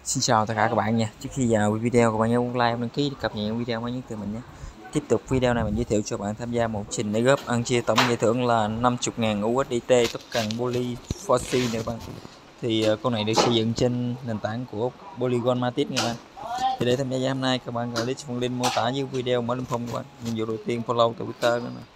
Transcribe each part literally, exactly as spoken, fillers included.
Xin chào tất cả các bạn nha. Trước khi vào video, các bạn nhớ like, đăng ký để cập nhật video mới nhất từ mình nhé. Tiếp tục video này mình giới thiệu cho bạn tham gia một trình để góp ăn chia tổng giải thưởng là năm mươi ngàn u ét đê tê token Poly bốn C nè các bạn. Thì uh, con này được xây dựng trên nền tảng của Polygon Matic nha các bạn. Thì để tham gia hôm nay các bạn gọi link phần link mô tả dưới video mở lên phong các bạn. Nhiệm vụ đầu tiên follow Twitter nữa nè.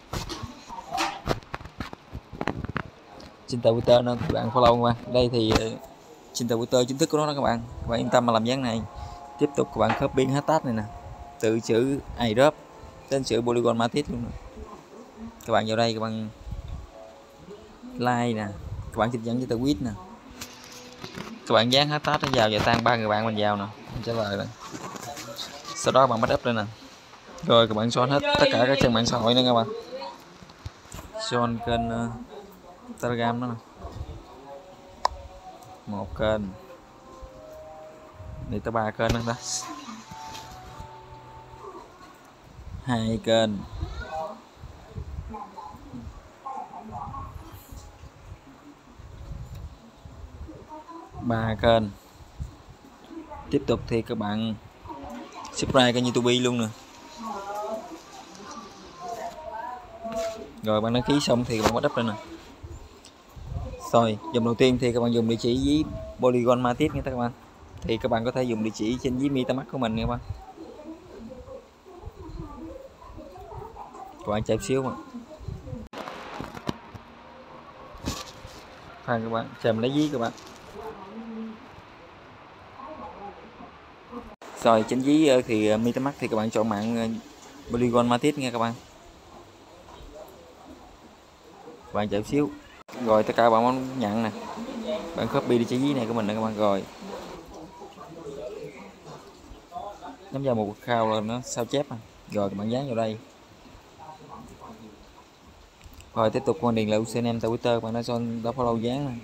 Trên Twitter nữa các bạn follow các bạn. Đây thì uh, trên Twitter chính thức của nó đó các bạn. Các bạn yên tâm mà làm dáng này. Tiếp tục các bạn copy hashtag này nè, từ chữ airdrop đến chữ Polygon Matic luôn nè. Các bạn vào đây các bạn like nè, các bạn chụp dẫn cho tweet nè, các bạn dán hashtag nó vào và tăng ba người bạn mình vào nè, mình trả lời này. Sau đó các bạn bắt up lên nè, rồi các bạn xóa hết tất cả các trang mạng xã hội nữa các bạn, xóa kênh uh, Telegram đó nè, một kênh đi tới ba kênh nữa đó, hai kênh, ba kênh. Tiếp tục thì các bạn subscribe kênh YouTube luôn nè. Rồi bạn đăng ký xong thì bạn bắt up lên nè. Rồi dùng đầu tiên thì các bạn dùng địa chỉ với Polygon Matic nha các bạn. Thì các bạn có thể dùng địa chỉ trên với MetaMask của mình nha các bạn. Các bạn chạy xíu mà. Khoan các bạn, chờ mình lấy ví các bạn. Rồi trên ví thì MetaMask thì các bạn chọn mạng Polygon Matic nha các bạn. Các bạn chạy xíu. Rồi tất cả các bạn muốn nhận nè. Bạn copy địa chỉ ví này của mình nè các bạn, rồi nhấn vào một khao là nó sao chép à. Rồi các bạn dán vào đây. Rồi tiếp tục con điền là username Twitter, bạn đã cho đã follow dán nè.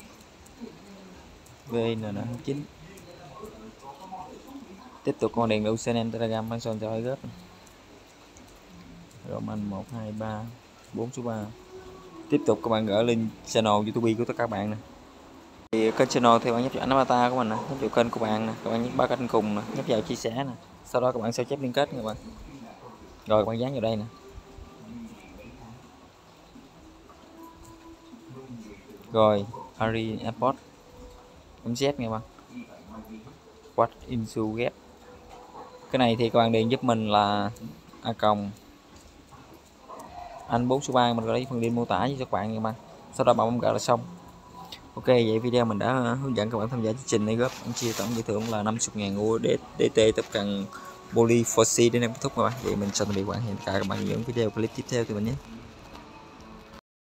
vê en en chín. Tiếp tục con điền là username Telegram, bạn cho cho góp. Roman một hai ba bốn số ba. Tiếp tục các bạn gửi link channel YouTube của tất cả các bạn nè. Thì kênh channel thì bạn nhấp vào ảnh avatar của mình nè, nhấp vào kênh của bạn nè, các bạn nhấp ba kênh cùng nè, nhấp vào chia sẻ nè. Sau đó các bạn sao chép liên kết nha các bạn. Rồi các bạn dán vào đây nè. Rồi Ari Airport chấm z nha các bạn. What into get. Cái này thì các bạn điền giúp mình là a còng anh bốn số ba, mình có lấy phần link mô tả với các bạn nha các bạn. Sau đó bạn bấm gọi là xong. Ok, vậy video mình đã hướng dẫn các bạn tham gia chương trình này góp ăn chia tổng giải thưởng là năm mươi ngàn u ét đê tê tập cần Poly bốn C đến em kết thúc các bạn. Vậy mình chào tạm biệt các bạn, hẹn gặp lại các bạn ở những video clip tiếp theo từ mình nhé.